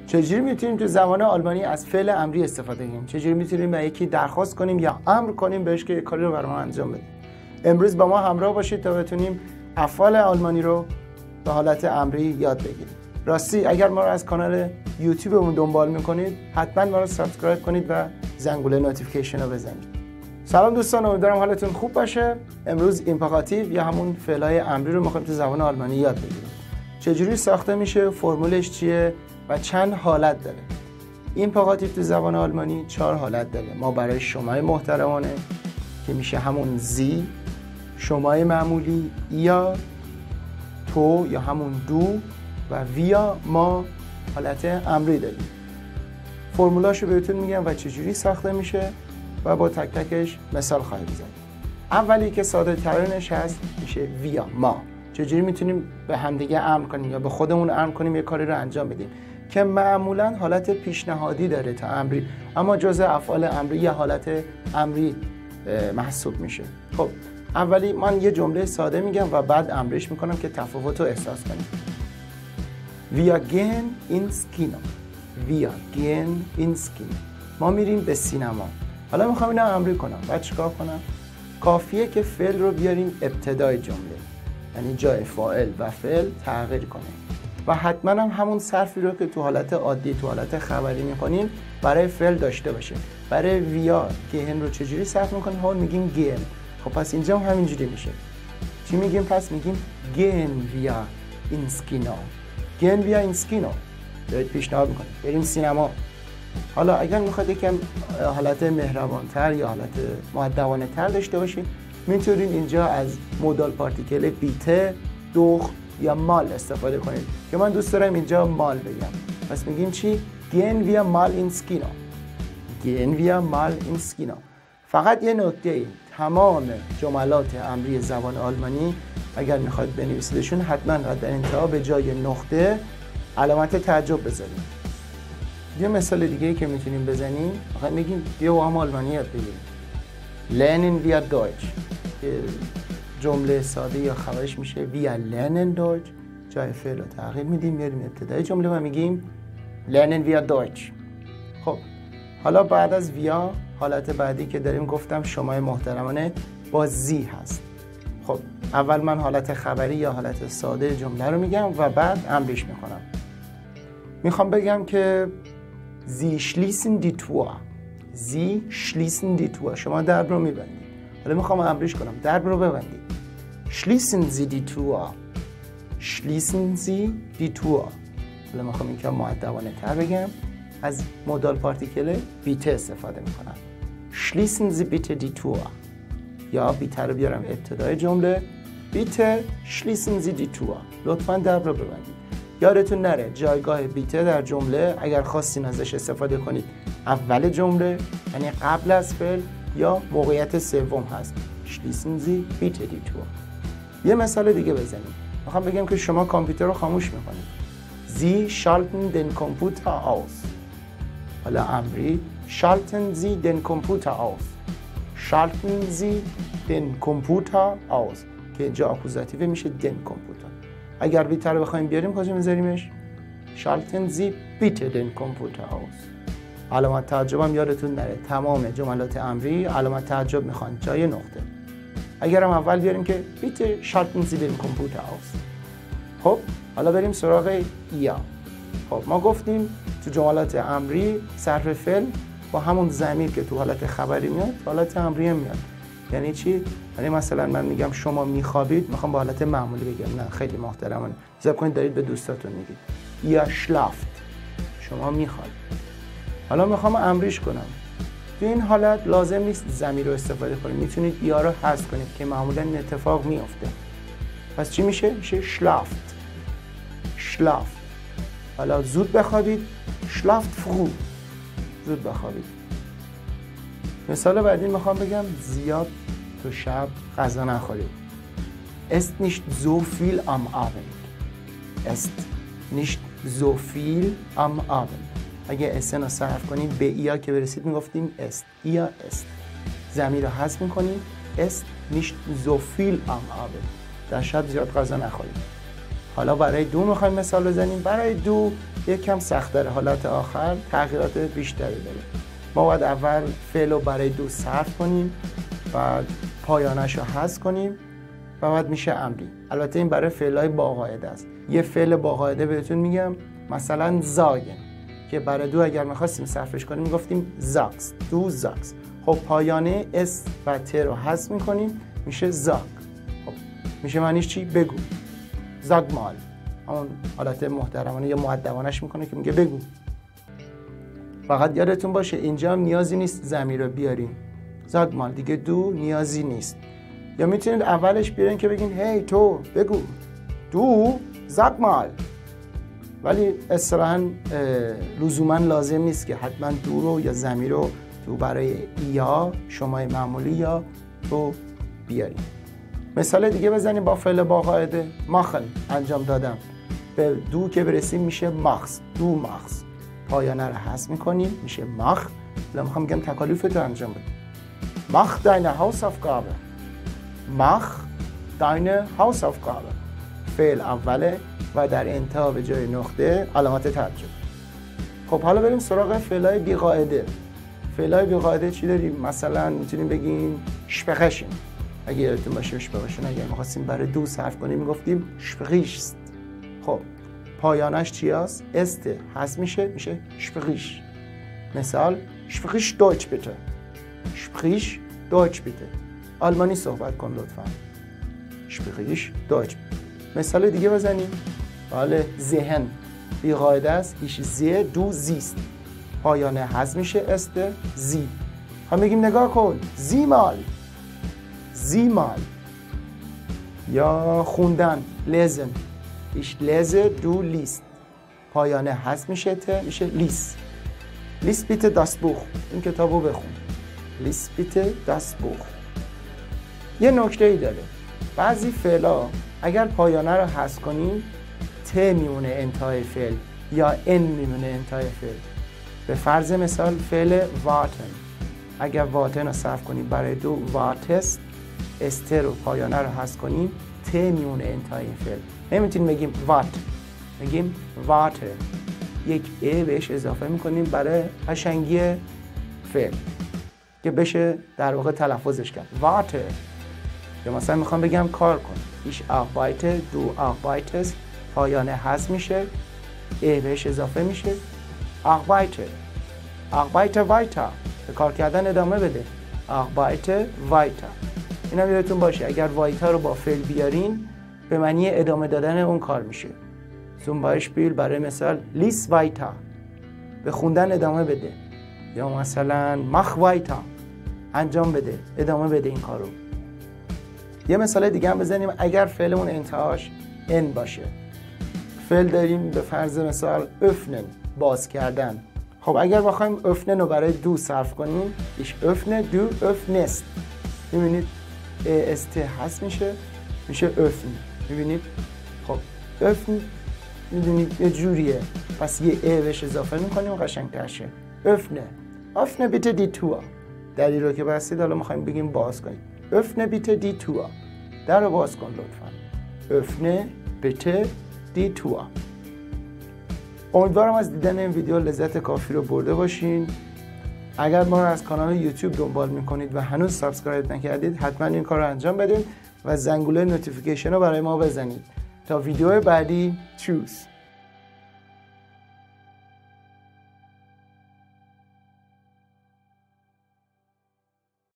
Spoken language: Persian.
چجوری میتونیم تو زبان آلمانی از فعل امری استفاده کنیم؟ چجوری میتونیم به یکی درخواست کنیم یا امر کنیم بهش که کاری رو برام انجام بده؟ امروز با ما همراه باشید تا بتونیم افعال آلمانی رو به حالت امری یاد بگیریم. راستی اگر ما رو از کانال یوتیوبمون دنبال میکنید حتما ما رو سابسکرایب کنید و زنگوله نوتیفیکیشن رو بزنید. سلام دوستان، امیدوارم حالتون خوب باشه. امروز ایمپراتیو یا همون فعلای امری رو میخوایم تو زبان آلمانی یاد بگیریم. چجوری ساخته میشه، فرمولش چیه و چند حالت داره. ایمپراتیو تو زبان آلمانی 4 حالت داره. ما برای شمای محترمانه که میشه همون زی، شمای معمولی یا تو یا همون دو و ویا ما حالت امری داریم. فرمولاشو بهتون میگم و چجوری ساخته میشه و با تک تکش مثال خواهیم زد. اولی که ساده ترینش هست میشه ویا ما. چجوری میتونیم به همدیگه امر کنیم یا به خودمون امر کنیم یه کاری رو انجام بدیم که معمولا حالت پیشنهادی داره تا امری، اما جزء افعال امری یا حالت امری محسوب میشه. خب اولی من یه جمله ساده میگم و بعد امرش میکنم که تفاوت رو احساس کنیم. Wir gehen ins Kino. Wir gehen ins Kino. ما میریم به سینما. حالا میخوام اینو امری کنم. بعد چیکار کنم؟ کافیه که فعل رو بیاریم ابتدای جمله. یعنی جای فاعل و فعل تغییر کنه. و حتما هم همون صرفی رو که تو حالت عادی تو حالت خبری میکنیم برای فعل داشته باشه. برای ویا گهن رو چجوری صرف میکنیم؟ همون میگیم گهن. خب پس اینجا هم همینجوری میشه. چی میگیم پس؟ میگیم gehen wir ins Kino. gehen wir ins Kino. دارید پیشنهاد میکنید بریم سینما. حالا اگر میخواد یکم حالت مهربانتر یا حالت مؤدبانه تر داشته باشید میتونید اینجا از مودال پارتیکل بیته، دوخ یا مال استفاده کنید که من دوست دارم اینجا مال بگم. پس میگیم چی؟ gehen wir mal ins Kino. gehen wir mal ins Kino. فقط یه نکته، تمام جملات امری زبان آلمانی اگر میخواید بنویسیدشون حتما در انتها به جای نقطه علامت تعجب بذاریم. یه مثال دیگه که میتونیم بزنیم فقط میگیم بیا با هم آلمانی یاد بگیریم. lernen wir Deutsch. جمله ساده یا خبرش میشه wir lernen Deutsch. جای فعل رو تغییر میدیم میاریم ابتدای جمله و میگیم lernen wir Deutsch. خب حالا بعد از ویا حالت بعدی که داریم گفتم شمای محترمانه با زی هست. خب اول من حالت خبری یا حالت ساده جمله رو میگم و بعد امرش میکنم. میخوام بگم که Sie schließen die Tür. Sie schließen die Tür. شما درب رو میبندید. حالا میخوام امرش کنم. درب رو ببندید. Schließen Sie die Tür. Schließen Sie die Tür. حالا میخوام اینکه مؤدبانه تر بگم. از مودال پارتیکل بیته استفاده میکنم. Schließen Sie bitte die Tür. یا بیته رو بیارم ابتدای جمله. Bitte schließen Sie die Tür. لطفاً درب رو ببندید. یادتون نره جایگاه بیته در جمله اگر خواستین ازش استفاده کنید اول جمله یعنی قبل از فعل یا موقعیت سوم هست. Schließen Sie bitte die Tür. یه مثال دیگه بزنیم. میخوام بگم که شما کامپیوتر رو خاموش میکنید. Sie schalten den Computer aus. حالا امری schalten Sie den Computer aus. Schalten Sie den Computer aus که اینجا آکوزاتیو میشه den Computer. اگر بیته رو بخوایم بیاریم کجا میذاریمش؟ Schalten Sie bitte den Computer aus. علامت تعجب هم یادتون نره. تمام جملات امری علامت تعجب میخوان جای نقطه. اگر هم اول بیاریم که bitte schalten Sie den Computer aus. خب حالا بریم سراغ یا. خب ما گفتیم تو جملات امری صرف فعل با همون ضمیر که تو حالت خبری میاد حالت امری هم میاد. یعنی چی؟ یعنی مثلا من میگم شما میخوابید، میخوام با حالت معمولی بگم نه خیلی محترمانه حساب کنید دارید به دوستاتون میگید یا شلافت، شما میخوابید. حالا میخوام امریش کنم. تو این حالت لازم نیست ضمیر رو استفاده کنید، میتونید یا رو حذف کنید که معمولا این اتفاق میفته. پس چی میشه؟ میشه شلافت. شلافت. حالا زود بخوابید، شلافت فرو، زود بخوابید. مثال بعدی میخوام بگم زیاد تو شب غذا نخورید. Esst nicht so viel am Abend. Esst nicht so viel am Abend. اگه اسن رو صرف کنیم به ایا که برسید میگفتیم است. ایا است. ضمیر رو حذف میکنیم. Esst nicht so viel am Abend. در شب زیاد غذا نخورید. حالا برای دو میخوایم مثال بزنیم. برای دو یک کم سخت‌تره، حالت آخر تغییرات بیشتری داره. ما باید اول فعل رو برای دو صرف کنیم، بعد پایانش رو حذف کنیم و بعد میشه امری. البته این برای فعل‌های با قاعده است. یه فعل با قاعده بهتون میگم، مثلا زاگن که برای دو اگر میخواستیم صرفش کنیم میگفتیم زاکس، دو زاکس. خب پایانه اس و ت رو حذف میکنیم میشه زاگ. خب میشه معنیش چی؟ بگو. زاگ مال، همون حالت محترمانه یا مؤدبانش میکنه که میگه بگو. فقط یادتون باشه اینجا هم نیازی نیست ضمیر رو بیاریم. زاگ مال دیگه دو نیازی نیست. یا میتونید اولش بیارین که بگین هی تو بگو، دو زاگ مال. ولی اصطلاحاً لزوما لازم نیست که حتما دو رو یا ضمیر رو تو برای یا شمای معمولی یا تو بیاریم. مثال دیگه بزنیم با فعل با قاعده. ماخن انجام دادم. به دو که برسیم میشه ماخس، دو ماخس. پایانه رو حذف میکنیم میشه ماخ. الان میخوام بگم تکالیفت رو انجام بده. ماخ deine Hausaufgabe. ماخ deine Hausaufgabe. فعل اوله و در انتها به جای نقطه علامت تعجب. خب حالا بریم سراغ فعلای بی قاعده. فعلای بی قاعده چی داریم؟ مثلا میتونیم بگیم شپخشن. اگه یادتون باشه شپخشن اگه می‌خواستیم برای دو صرف کنیم میگفتیم شپخیشست. خب پایانش چی است؟ است حذف میشه شپخیش. مثال شپخیش دویچ بیته. شپخیش دویچ بیته. آلمانی صحبت کن لطفا. شپخیش دویچ. مثال دیگه بزنیم. بله ذهن بی قاعده است. ایش زی دو زیست. پایانه حذف میشه است زی. هم میگیم نگاه کن زیمال، زیمال. یا خوندن لزن. ایش لزه دو لیست. پایانه حذف میشه ت میشه لیس. لیس بیته داس بوخ. این کتابو بخون. لیس بیته داس بوخ. یه نکته ای داره. بعضی فعلا اگر پایانه رو حذف کنیم ت میمونه انتهای فعل یا ان میمونه انتهای فعل. به فرض مثال فعل واتن. اگر واتن رو صرف کنیم برای دو واتست، است رو پایانه رو حذف کنیم ت میمونه انتهای فعل. نمیتونیم بگیم وات، میگیم واتر. یک ا بهش اضافه میکنیم برای قشنگی فعل که بشه در واقع تلفظش کرد واتر. یا مثلا میخوام بگم کار کن. ایش arbeite دو arbeitest. پایانه حذف میشه ا بهش اضافه میشه arbeite. arbeite weiter. به کار کردن ادامه بده. arbeite weiter. این هم یادتون باشه اگر وایتا رو با فعل بیارین به معنی ادامه دادن اون کار میشه. zum Beispiel برای مثال lies weiter. به خوندن ادامه بده. یا مثلا mach weiter. انجام بده، ادامه بده این کارو. یه مثال دیگه هم بزنیم. اگر فعلمون انتهاش ان باشه. فعل داریم به فرض مثال öffnen، باز کردن. خب اگر بخوایم öffnen رو برای دو صرف کنیم ich öffne du öffnest. میبینید است حذف میشه öffnen. میبینید خب öffnen میدونید یه جوریه، پس یه ا بهش اضافه میکنیم و قشنگ‌تر شه. öffne bitte die Tür. دری رو که بستید حالا میخوایم بگیم باز کنید. öffne bitte die Tür. در رو باز کن لطفا. öffne bitte die Tür. امیدوارم از دیدن این ویدیو لذت کافی رو برده باشین. اگر ما رو از کانال یوتیوب دنبال میکنید و هنوز سابسکرایب نکردید حتما این کار رو انجام بدین و زنگوله نوتیفیکیشن رو برای ما بزنید. تا ویدیو بعدی چوس.